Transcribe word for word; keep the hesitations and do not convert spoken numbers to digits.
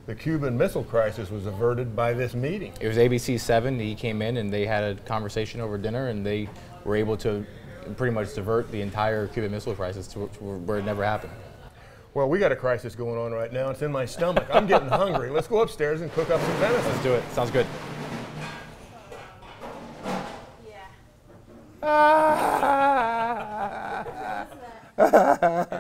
the Cuban Missile Crisis was averted by this meeting. It was A B C seven. He came in and they had a conversation over dinner, and they were able to pretty much divert the entire Cuban Missile Crisis to where it never happened. Well, we got a crisis going on right now. It's in my stomach. I'm getting hungry. Let's go upstairs and cook up some venison. Let's do it. Sounds good. Yeah.